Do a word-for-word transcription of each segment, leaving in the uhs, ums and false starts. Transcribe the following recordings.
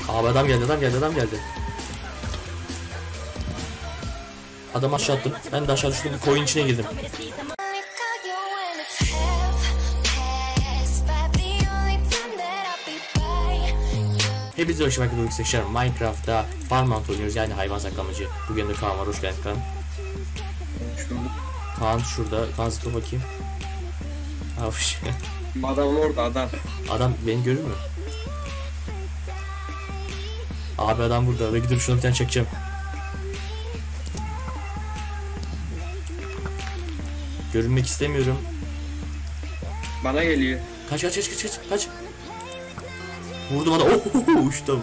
Abi adam geldi adam geldi adam geldi. Adam aşağı attım. Ben de aşağı düştüm, bir koyun içine girdim. Hepinize hoş geldiniz arkadaşlar. Minecraft'ta Farmland oynuyoruz, yani hayvan saklamacı. Bugün de Kaan var, hoş geldin Kaan. Kaan şurada, Kaan zıpla bakayım. Avuş. Adam orada adam. Adam beni görür mü? Abi adam burada, ve gidip şuna bir tane çekeceğim. Görünmek istemiyorum. Bana geliyor. Kaç kaç kaç kaç kaç. Vurdum adam. Oh, uçtu.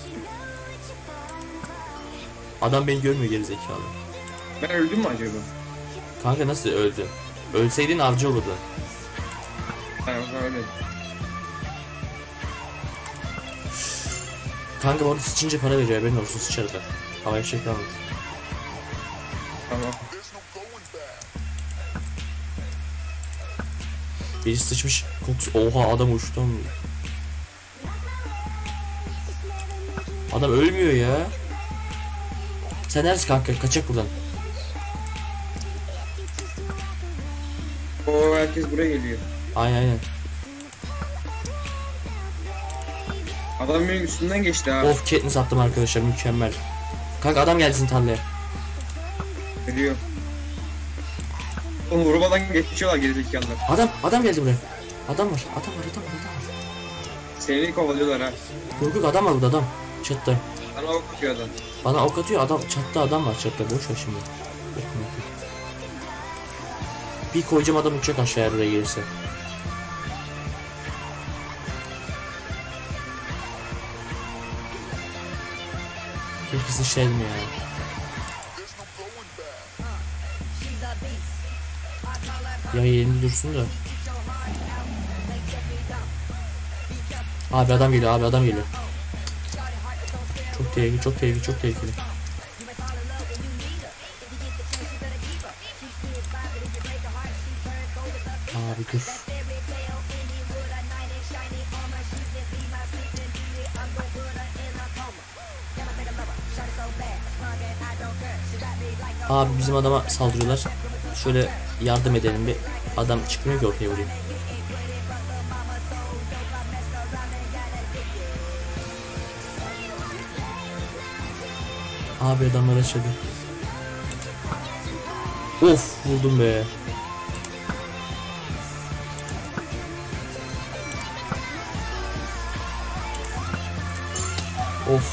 Adam beni görmüyor, geri zekalı. Ben öldüm mü acaba? Kanka nasıl öldü? Ölseydin avcı olurdu. Ben öyle. Kanka orada sıçınca para veriyor, haberin olsun, sıçardı. Havaya şey kalmadı. Tamam. Birisi sıçmış kokusu. Oha, adam uçtu. Adam ölmüyor ya. Sen neredesin kanka? Kaçak buradan. O herkes buraya geliyor. Aynen aynen. Adam benim üstünden geçti ha. Of, Katniss attım arkadaşlar, mükemmel. Kanka adam gelsin tarlaya. Geliyor. Oğlum vurmadan geçiyorlar gerizekalılar. Adam adam geldi buraya. Adam var adam var adam var adam var. Seni kovalıyorlar ha. Yok yok, adam var burada, adam. Çatta. Sana ok atıyor adam. Bana ok atıyor adam, çatta adam var, çatta, boş ver şimdi. Bir koyacağım, adam uçacak aşağıya buraya gelirse. Kesin şeydim ya. Ya yerinde dursun da. Abi adam geliyor, abi adam geliyor. Çok tehlikeli, çok tehlikeli, çok tehlikeli. Abi dur. Abi bizim adama saldırıyorlar. Şöyle yardım edelim, bir adam çıkmıyor ki ortaya vurayım. Abi adamlar aşağıda. Of, vurdum be. Of.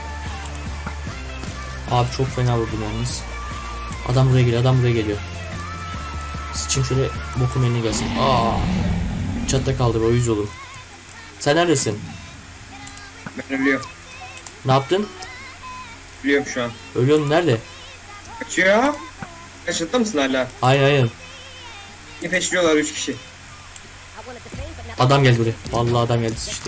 Abi çok fena vurdum yalnız. Adam buraya geliyor, adam buraya geliyor. Sıçayım şöyle, bokum eline gelsin. Aa. Çatta kaldı be, o yüz oğlum. Sen neredesin? Ben ölüyorum. Ne yaptın? Ölüyorum şu an. Ölüyorsun, nerede? Kaçıyor. Kaçırtta mısın hala? Hayır hayır. Nefeşliyorlar üç kişi. Adam geldi buraya. Vallahi adam geldi, sıçtı.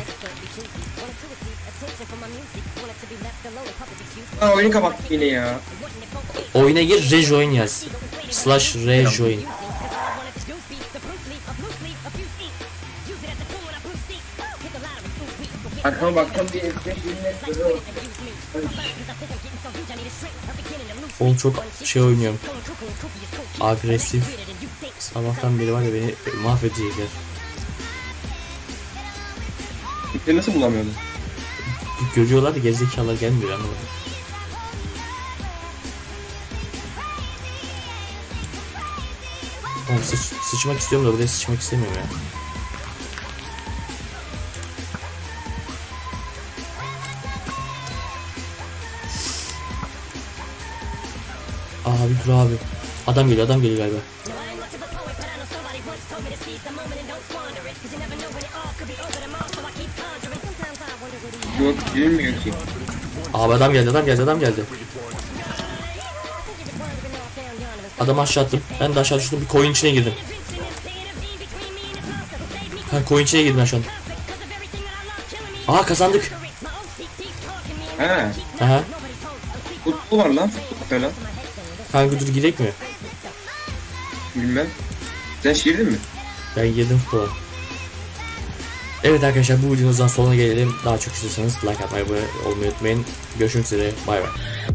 Aa, oyunu kapattık yine ya. Oyuna gir, rejoin yaz. Slash rejoin. Arkama baktım bir esnek Oğlum çok şey oynuyorum. Agresif. Sabahtan beri var ya, beni mahvedecekler. İpleri nasıl bulamıyordun? Görüyorlar da gerizekalılar gelmiyor, anlamadım. Oğlum sıç, sıçmak istiyorum da buraya sıçmak istemiyorum ya. Abi dur abi. Adam geliyor, adam geliyor galiba. Yok bilinmiyor ki. Abi adam geldi, adam geldi, adam geldi. Adamı aşağı attım. Ben de aşağı düştüm, bir koyun içine girdim. Ha, koyun içine girdim ben şu an. Aa, kazandık. He. Aha. Futbol var lan, futbol falan. Kanka dur, girek mi? Bilmem. Sen şiirdin mi? Ben girdim futbola. Evet arkadaşlar, bu videomuzdan sonuna gelelim. Daha çok istiyorsanız like atmayı, abone olmayı unutmayın. Görüşmek üzere. Bay bay.